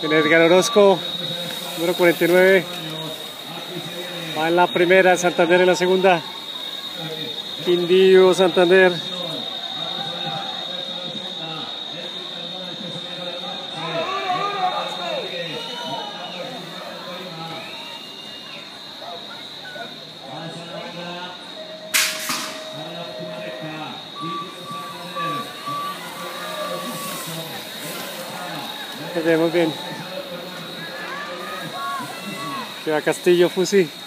Edgar Orozco, número 49. Va en la primera, Santander en la segunda. Quindío, Santander. Muy bien. Que va Castillo Fusi.